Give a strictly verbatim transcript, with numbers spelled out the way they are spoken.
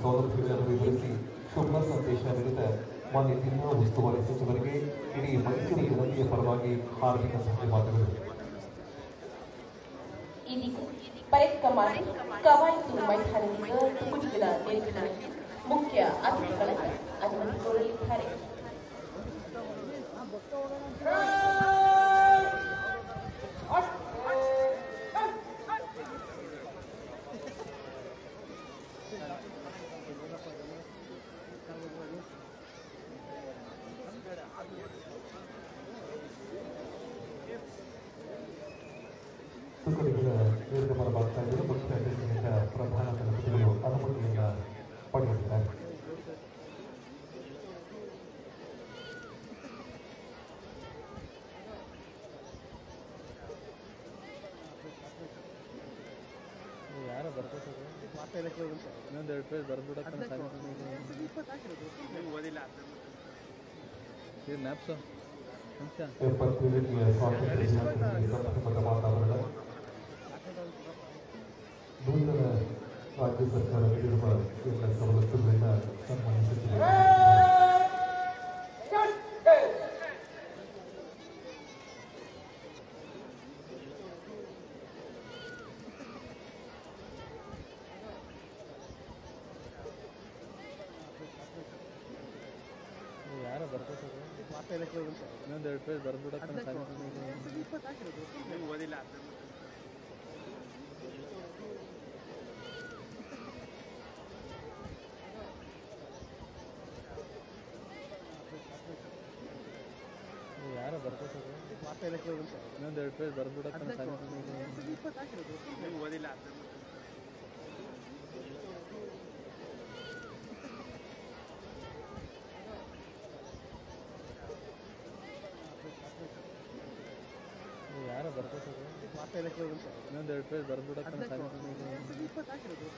ಸೌಲಭ್ಯಗಳನ್ನು ವಿವರಿಸಿ ಶುಭ ಸಂದೇಶ ನೀಡಿದ ಮಾನ್ಯ ಜಿಲ್ಲಾ ಉಸ್ತುವಾರಿ ಸಚಿವರಿಗೆ ಇಡೀ ಮೈಸೂರು ಜನತೆಯ ಪರವಾಗಿ ಹಾರ್ದಿಕ ಧನ್ಯವಾದಗಳು. ಇದೀಗ ಪರೇಡ್ ಕಮಾಂಡ್ ಕವಾಯತು ಮೈದಾನದಿಂದ ತುಕಡಿಗಳ ನೇತೃತ್ವ ಮುಖ್ಯ ಅತಿಥಿಗಳನ್ನು ಅನುಮತಿ ಕೋರಲಿದ್ದಾರೆ. ತುಕಡಿಗಳ ನಿರ್ಗಮನ ಮಾಡ್ತಾ ಇದ್ದರೆ ಮುಖ್ಯ ಅತಿಥಿಗಳಿಂದ ಪ್ರಧಾನ ಅತಿಥಿಗಳು ಅನುಮತಿಯನ್ನು ಪಡೆಯಲಿದ್ದಾರೆ. ಯಾರೋ ಬರ್ತಾರೆ ಇನ್ನೊಂದು ಎರಡು ಪೇಜ್ ಬರ್ಬಿಡಕ್ಕೆ ನ್ಯಾಪ್ಸು ಎಪ್ಪತ್ತೇಳನೆಯ ಸ್ವಾತಂತ್ರ್ಯ ದಿನಾಚರಣೆಗೆ ಸಂಬಂಧಪಟ್ಟ ವಾತಾವರಣ ನೂತನ ರಾಜ್ಯ ಸರ್ಕಾರ ನೀಡಿರುವ ಎಲ್ಲ ಸವಲತ್ತುಗಳಿಂದ ಸನ್ಮಾನಿಸುತ್ತಿದೆ. ಯಾರೋ ಬರ್ತಾರೆ ಇನ್ನೊಂದು ಎರಡು ಪೇಜ್ ಬರ್ಬಿಡಕ್ಕೆ ಓದಿಲ್ಲ. ಯಾರೋ ಬರ್ತಾರೆ ಇನ್ನೊಂದು ಎರಡು ಪೇಜ್ ಬರ್ಬಿಡಕ್ಕೆ ಓದಿಲ್ಲ. ಯಾರೋ ಬರ್ತಾರೆ ಇನ್ನೊಂದು ಎರಡು ಪೇಜ್ ಬರ್ಬಿಡಕ್ಕೆ